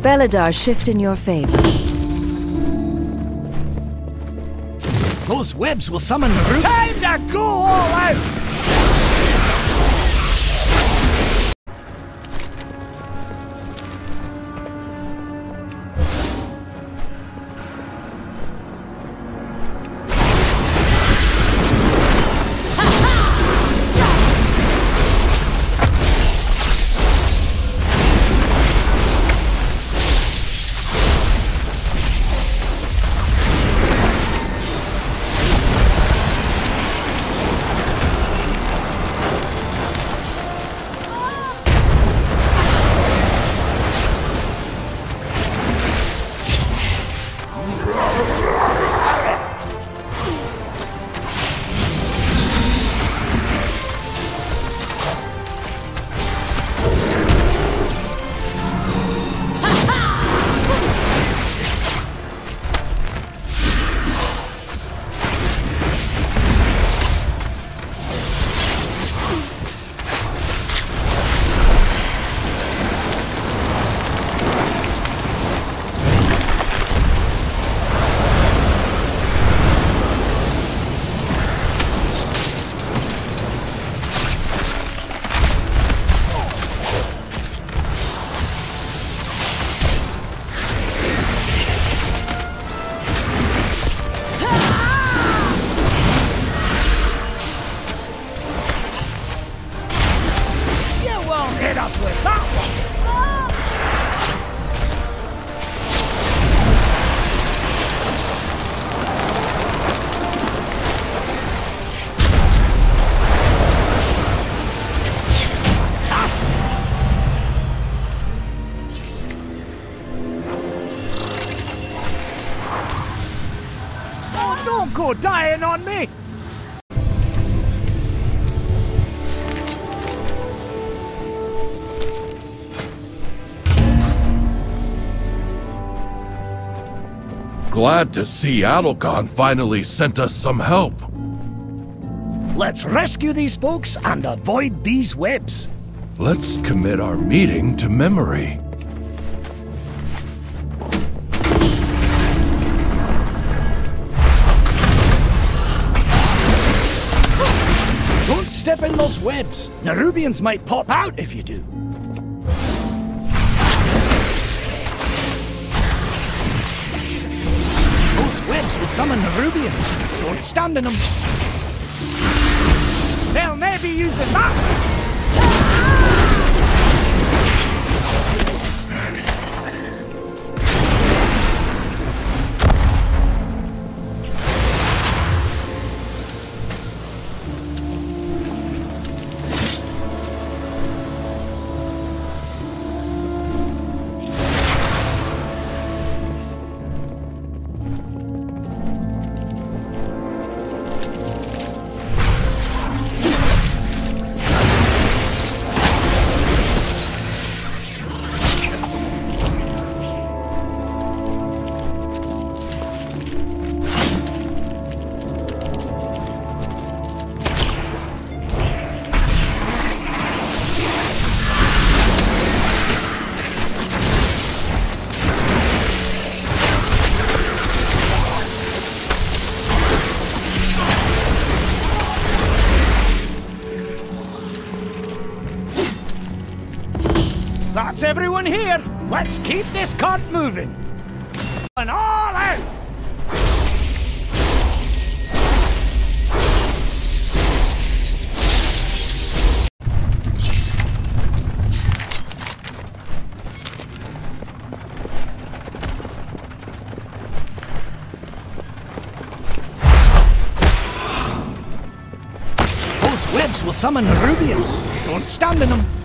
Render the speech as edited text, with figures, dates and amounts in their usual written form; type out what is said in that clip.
Beledar shift in your favor. Those webs will summon the root. Time to go all out! Hit us with that one! Oh, don't go dying on me! Glad to see Adelkhan finally sent us some help. Let's rescue these folks and avoid these webs. Let's commit our meeting to memory. Don't step in those webs. Nerubians might pop out if you do. Webs will summon the Nerubians. Don't stand in them. They'll maybe use it that. That's everyone here. Let's keep this cart moving. And all out! Those webs will summon Nerubians. Don't stand in them.